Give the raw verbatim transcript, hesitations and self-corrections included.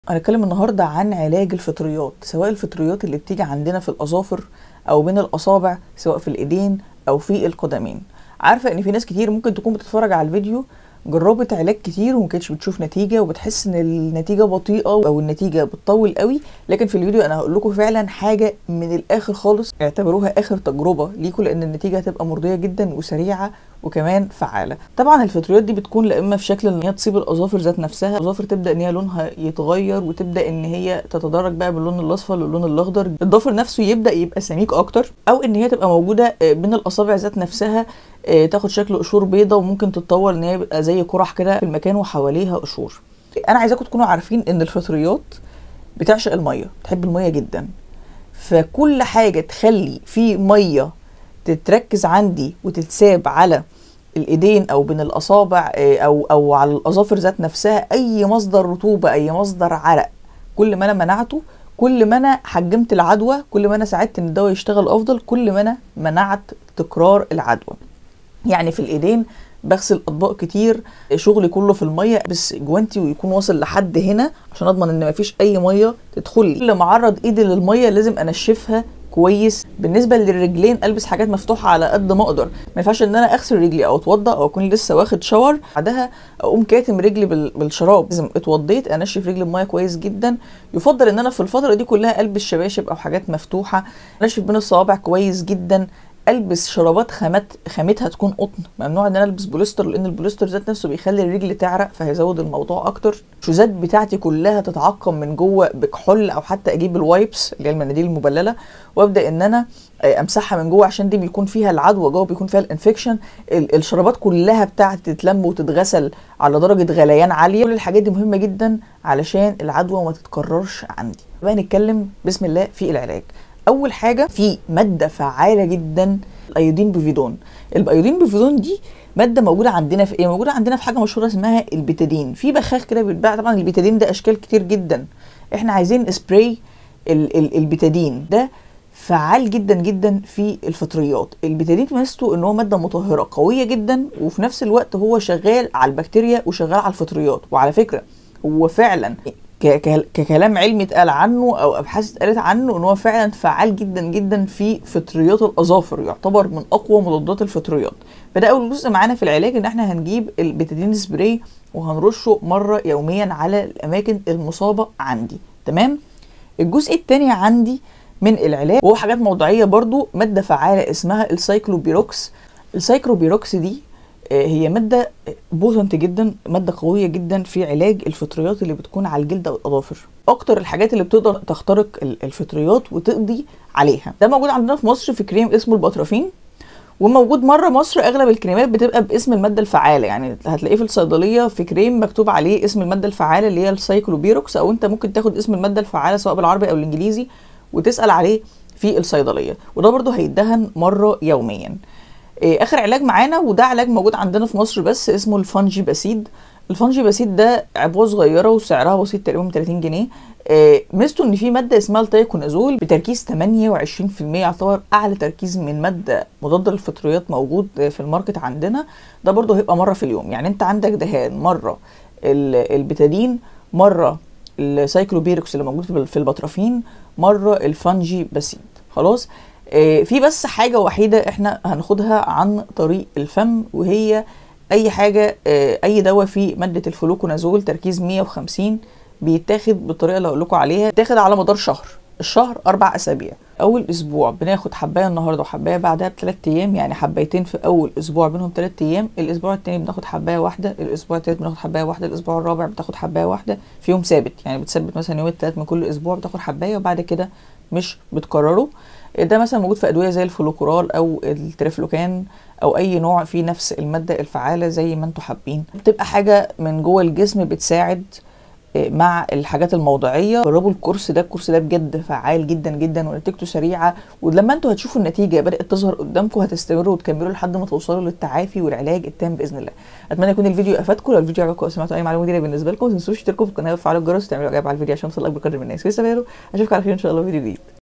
هنتكلم النهارده عن علاج الفطريات، سواء الفطريات اللي بتيجي عندنا في الاظافر او بين الاصابع، سواء في الايدين او في القدمين. عارفه ان في ناس كتير ممكن تكون بتتفرج على الفيديو جربت علاج كتير وما كانتش بتشوف نتيجه، وبتحس ان النتيجه بطيئه او النتيجه بتطول قوي. لكن في الفيديو انا هقول لكم فعلا حاجه من الاخر خالص، اعتبروها اخر تجربه ليكم، لان النتيجه هتبقى مرضيه جدا وسريعه وكمان فعاله. طبعا الفطريات دي بتكون لا اما في شكل ان هي تصيب الاظافر ذات نفسها، الاظافر تبدا ان هي لونها يتغير وتبدا ان هي تتدرج بقى باللون الاصفر للون الاخضر، الضفر نفسه يبدا يبقى سميك اكتر، او ان هي تبقى موجوده بين الاصابع ذات نفسها تاخد شكل قشور بيضه، وممكن تتطور ان هي يبقى زي قرح كده في المكان وحواليها قشور. انا عايزاكم تكونوا عارفين ان الفطريات بتعشق الميه، بتحب الميه جدا، فكل حاجه تخلي في ميه تتركز عندي وتتساب على الايدين او بين الاصابع او او على الاظافر ذات نفسها، اي مصدر رطوبه، اي مصدر عرق، كل ما انا منعته، كل ما انا حجمت العدوى، كل ما انا ساعدت ان الدواء يشتغل افضل، كل ما انا منعت تكرار العدوى. يعني في الايدين بغسل اطباق كتير، شغلي كله في الميه، بس جوانتي ويكون واصل لحد هنا عشان اضمن ان مفيش اي ميه تدخل لي. كل ما اعرض ايدي للميه لازم انشفها كويس. بالنسبه للرجلين البس حاجات مفتوحه على قد ما اقدر، ما ينفعش ان انا اغسل رجلي او اتوضى او اكون لسه واخد شاور بعدها اقوم كاتم رجلي بالشراب. لازم اتوضيت انشف رجلي بميه كويس جدا. يفضل ان انا في الفتره دي كلها البس شباشب او حاجات مفتوحه، انشف بين الصوابع كويس جدا، البس شرابات خامات خامتها تكون قطن، ممنوع ان انا البس بوليستر لان البوليستر ذات نفسه بيخلي الرجل تعرق فهيزود الموضوع اكتر. الشوزات بتاعتي كلها تتعقم من جوه بكحول، او حتى اجيب الوايبس اللي هي المناديل المبلله وابدا ان انا امسحها من جوه، عشان دي بيكون فيها العدوى جوه، بيكون فيها الانفكشن. الشرابات كلها بتاعتي تتلم وتتغسل على درجه غليان عاليه. كل الحاجات دي مهمه جدا علشان العدوى ما تتكررش عندي. بقى نتكلم بسم الله في العلاج. اول حاجه في ماده فعاله جدا، الايودين بوفيدون. الايودين بوفيدون دي ماده موجوده عندنا في ايه؟ موجوده عندنا في حاجه مشهوره اسمها البيتادين، في بخاخ كده بيتباع. طبعا البيتادين ده اشكال كتير جدا، احنا عايزين سبراي ال ال البيتادين ده فعال جدا جدا في الفطريات. البيتادين ميزته ان هو ماده مطهره قويه جدا، وفي نفس الوقت هو شغال على البكتيريا وشغال على الفطريات. وعلى فكره هو فعلا ككلام علمي اتقال عنه او ابحاث اتقالت عنه ان هو فعلا فعال جدا جدا في فطريات الاظافر، يعتبر من اقوى مضادات الفطريات. فده اول جزء معانا في العلاج، ان احنا هنجيب البيتادين سبراي وهنرشه مره يوميا على الاماكن المصابه عندي. تمام. الجزء الثاني عندي من العلاج وهو حاجات موضعيه برضو، ماده فعاله اسمها السايكلوبيروكس. السايكلوبيروكس دي هي ماده بوتنت جدا، ماده قويه جدا في علاج الفطريات اللي بتكون على الجلد او الاظافر. اكتر الحاجات اللي بتقدر تخترق الفطريات وتقضي عليها. ده موجود عندنا في مصر في كريم اسمه الباترافين، وموجود مره مصر اغلب الكريمات بتبقى باسم الماده الفعاله، يعني هتلاقيه في الصيدليه في كريم مكتوب عليه اسم الماده الفعاله اللي هي السايكلوبيروكس، او انت ممكن تاخد اسم الماده الفعاله سواء بالعربي او الانجليزي وتسال عليه في الصيدليه، وده برده هيدهن مره يوميا. اخر علاج معانا وده علاج موجود عندنا في مصر بس، اسمه الفانجي باسيد. الفانجي باسيد ده عبوه صغيره وسعرها بسيط تقريبا تلاتين جنيه. ميزته ان في ماده اسمها التايكونازول بتركيز تمانية وعشرين في المية، يعتبر اعلى تركيز من ماده مضاده للفطريات موجود في الماركت عندنا. ده برضه هيبقى مره في اليوم، يعني انت عندك دهان مره البيتادين، مره السايكلوبيروكس اللي موجود في الباترافين، مره الفانجي باسيد. خلاص. في بس حاجة وحيدة احنا هناخدها عن طريق الفم، وهي اي حاجة اي دواء فيه مادة الفلوكونازول تركيز مية وخمسين بيتاخد بالطريقة اللي هقول لكم عليها، بيتاخد على مدار شهر. الشهر اربع اسابيع. اول اسبوع بناخد حباية النهاردة وحباية بعدها بثلاث ايام، يعني حبايتين في اول اسبوع بينهم ثلاث ايام. الاسبوع الثاني بناخد حباية واحدة، الاسبوع الثالث بناخد حباية واحدة، الاسبوع الرابع بتاخد حباية واحدة في يوم ثابت، يعني بتثبت مثلا يوم الثلاث من كل اسبوع بتاخد حباية، وبعد كده مش بتكرره. ده مثلا موجود في ادويه زي الفلوكورال او التريفلوكان او اي نوع فيه نفس الماده الفعاله زي ما انتم حابين. بتبقى حاجه من جوه الجسم بتساعد مع الحاجات الموضعيه. جربوا الكورس ده، الكورس ده بجد فعال جدا جدا ونتيجته سريعه، ولما انتوا هتشوفوا النتيجه بدات تظهر قدامكم هتستمروا وتكملوا لحد ما توصلوا للتعافي والعلاج التام باذن الله. اتمنى يكون الفيديو افادكم. لو الفيديو عجبكم او سمعتوا اي معلومه جديده بالنسبه لكم ما تنسوش تشتركوا في القناه وتفعلوا الجرس وتعملوا اعجاب على الفيديو عشان يوصلك بقدر من الناس. لسه اشوفكم على خير ان شاء الله في فيديو جديد.